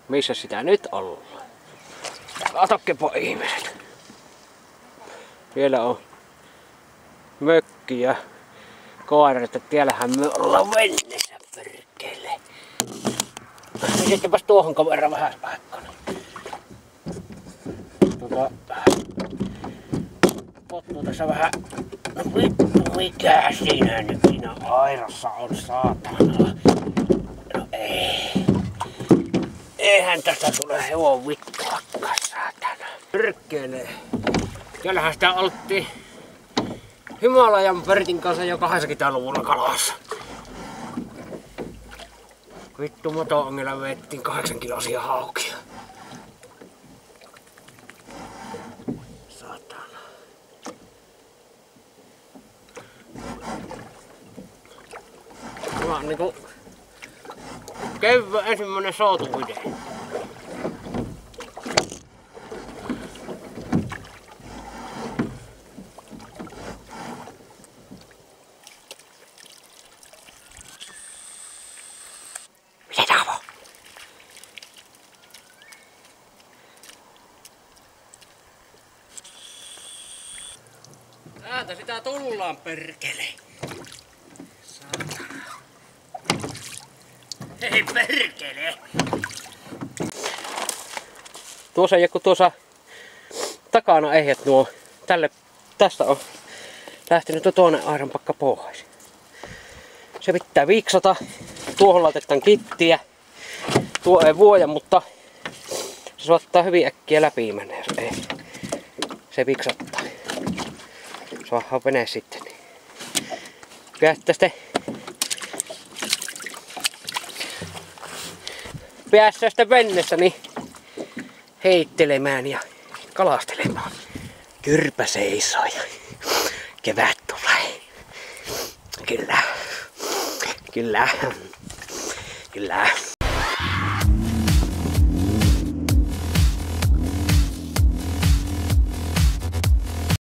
Missä sitä nyt ollaan? Katokkepa ihmiset. Vielä on mökki ja koirat, että tiellähän me ollaan venneessä perkele. Sittenpäs tuohon kameran vähän paikkana. Pottuu tässä vähän. Vittu mikä siinä nyt siinä airassa on saatana. No ei. Eihän tästä tule hevon vittuakaan saatana. Perkele. Täällähän sitä oltiin Himalajan Pertin kanssa jo 80-luvulla kalassa. Vittu moto-ongella vettiin 8 kilosia haukia. Saatana. Tämä on niinku kevään ensimmäinen soutuvide. Täältä sitä tullaan perkele. Saatana. Hei perkele. Tuossa joku tuossa takana ehjät nuo. Tästä on lähtenyt toinen aidanpakka pois. Se pitää viiksata. Tuohon laitetaan kittiä. Tuo ei vuoja, mutta se saattaa hyvin äkkiä läpi mennä, jos ei. Se viksattaa. Saadaan vene sitten. Päässä sitä venneessä niin heittelemään ja kalastelemaan. Kyrpä seisoo ja kevät tulee. Kyllä.